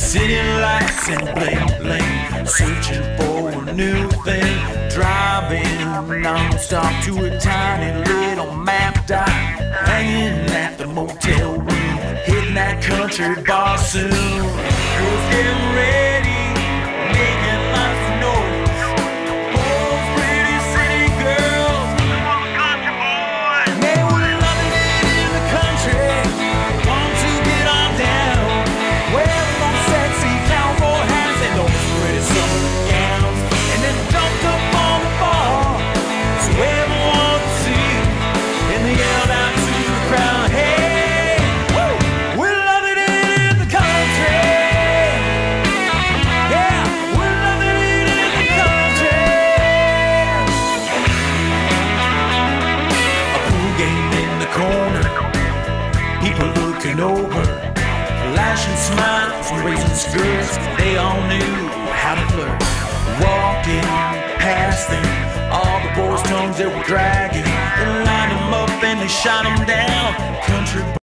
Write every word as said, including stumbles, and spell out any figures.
City lights and bling bling, searching for a new thing. Driving non-stop to a tiny little map dot, hanging at the motel room, hitting that country bar soon. Girls getting ready, making lots of noise. Oh, pretty city girls, country boys. They were loving it in the country, want to get on down. Wearing those sexy cowboy hats and those pretty summer gowns, and then jumped up on the bar so everyone could see, and they yelled out to the crowd, hey, woo, we're loving it in the country. Yeah, we're loving it in the country. A pool game in the corner, people looking over, flashing smiles and raising skirts. They all knew how to flirt. Walking past them, all the boys' tongues they were dragging, they lined them up and they shot them down. Country